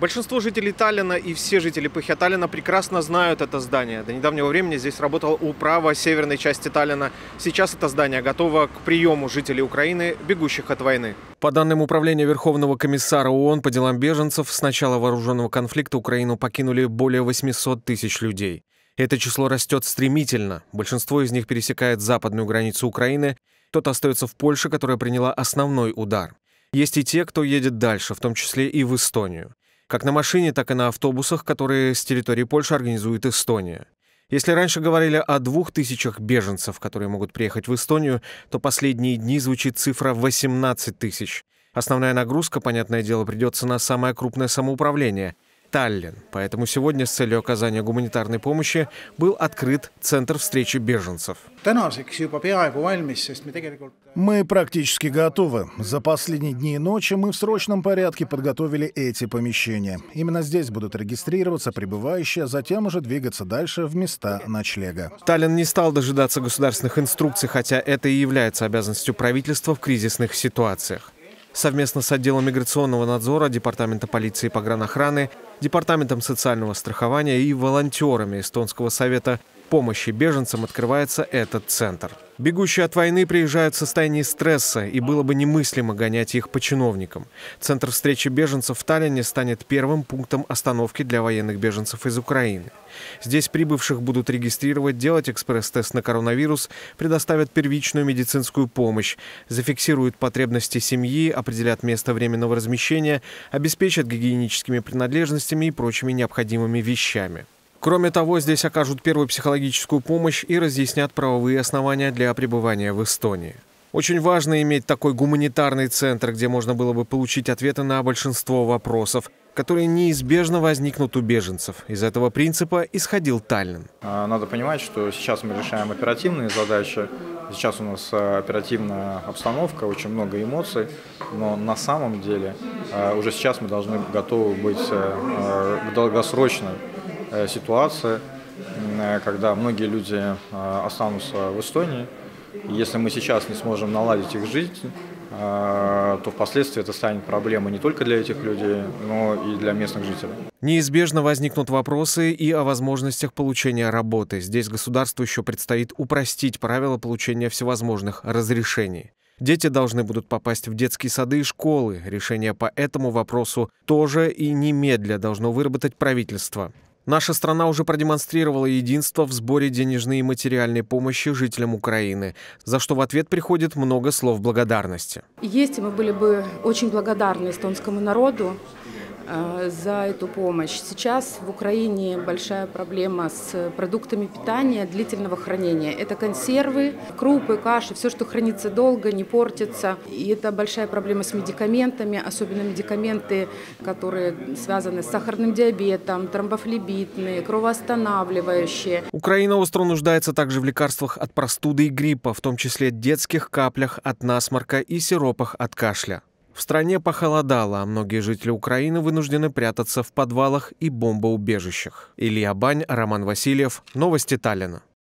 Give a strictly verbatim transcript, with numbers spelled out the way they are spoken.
Большинство жителей Таллина и все жители Пыхяталлина прекрасно знают это здание. До недавнего времени здесь работала управа северной части Таллина. Сейчас это здание готово к приему жителей Украины, бегущих от войны. По данным Управления Верховного комиссара ООН по делам беженцев, с начала вооруженного конфликта Украину покинули более восьмисот тысяч людей. Это число растет стремительно. Большинство из них пересекает западную границу Украины. Кто-то остается в Польше, которая приняла основной удар. Есть и те, кто едет дальше, в том числе и в Эстонию. Как на машине, так и на автобусах, которые с территории Польши организует Эстония. Если раньше говорили о двух тысячах беженцев, которые могут приехать в Эстонию, то последние дни звучит цифра восемнадцать тысяч. Основная нагрузка, понятное дело, придется на самое крупное самоуправление – Таллин. Поэтому сегодня с целью оказания гуманитарной помощи был открыт Центр встречи беженцев. Мы практически готовы. За последние дни и ночи мы в срочном порядке подготовили эти помещения. Именно здесь будут регистрироваться прибывающие, а затем уже двигаться дальше в места ночлега. Таллин не стал дожидаться государственных инструкций, хотя это и является обязанностью правительства в кризисных ситуациях. Совместно с отделом миграционного надзора, Департамента полиции и погранохраны, Департаментом социального страхования и волонтерами Эстонского совета помощи беженцам открывается этот центр. Бегущие от войны приезжают в состоянии стресса, и было бы немыслимо гонять их по чиновникам. Центр встречи беженцев в Таллине станет первым пунктом остановки для военных беженцев из Украины. Здесь прибывших будут регистрировать, делать экспресс-тест на коронавирус, предоставят первичную медицинскую помощь, зафиксируют потребности семьи, определят место временного размещения, обеспечат гигиеническими принадлежностями и прочими необходимыми вещами. Кроме того, здесь окажут первую психологическую помощь и разъяснят правовые основания для пребывания в Эстонии. Очень важно иметь такой гуманитарный центр, где можно было бы получить ответы на большинство вопросов, которые неизбежно возникнут у беженцев. Из этого принципа исходил Таллин. Надо понимать, что сейчас мы решаем оперативные задачи. Сейчас у нас оперативная обстановка, очень много эмоций, но на самом деле уже сейчас мы должны готовы быть к долгосрочной ситуации, когда многие люди останутся в Эстонии. И если мы сейчас не сможем наладить их жизнь, то впоследствии это станет проблемой не только для этих людей, но и для местных жителей. Неизбежно возникнут вопросы и о возможностях получения работы. Здесь государству еще предстоит упростить правила получения всевозможных разрешений. Дети должны будут попасть в детские сады и школы. Решение по этому вопросу тоже и немедля должно выработать правительство. Наша страна уже продемонстрировала единство в сборе денежной и материальной помощи жителям Украины, за что в ответ приходит много слов благодарности. Есть, мы были бы очень благодарны эстонскому народу за эту помощь. Сейчас в Украине большая проблема с продуктами питания длительного хранения. Это консервы, крупы, каши, все, что хранится долго, не портится. И это большая проблема с медикаментами, особенно медикаменты, которые связаны с сахарным диабетом, тромбофлебитные, кровоостанавливающие. Украина остро нуждается также в лекарствах от простуды и гриппа, в том числе детских каплях от насморка и сиропах от кашля. В стране похолодало, а многие жители Украины вынуждены прятаться в подвалах и бомбоубежищах. Илья Бань, Роман Васильев. Новости Таллина.